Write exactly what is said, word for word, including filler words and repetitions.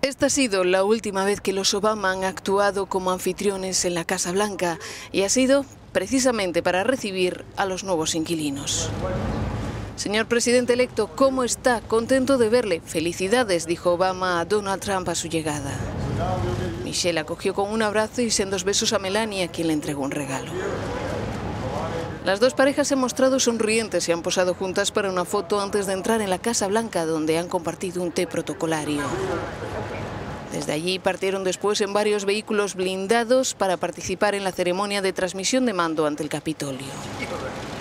Esta ha sido la última vez que los Obama han actuado como anfitriones en la Casa Blanca y ha sido precisamente para recibir a los nuevos inquilinos. Señor presidente electo, ¿cómo está? Contento de verle. Felicidades, dijo Obama a Donald Trump a su llegada. Michelle acogió con un abrazo y sendos besos a Melania, quien le entregó un regalo. Las dos parejas se han mostrado sonrientes y han posado juntas para una foto antes de entrar en la Casa Blanca, donde han compartido un té protocolario. Desde allí partieron después en varios vehículos blindados para participar en la ceremonia de transmisión de mando ante el Capitolio.